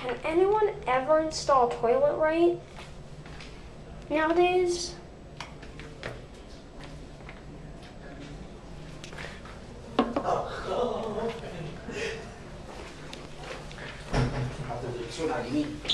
Can anyone ever install a toilet right nowadays? Attenzione ai limiti.